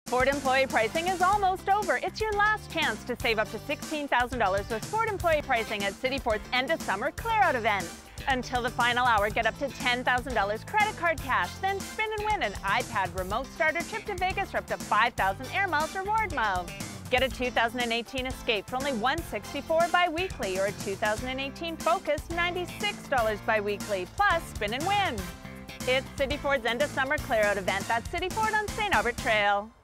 Ford employee pricing is almost over. It's your last chance to save up to $16,000 with Ford employee pricing at City Ford's end of summer clear-out event. Until the final hour, get up to $10,000 credit card cash, then spin and win an iPad remote starter trip to Vegas for up to 5,000 air miles reward miles. Get a 2018 Escape for only $164 bi-weekly or a 2018 Focus $96 bi-weekly, plus spin and win. It's City Ford's end of summer clear-out event. That's City Ford on St. Albert Trail.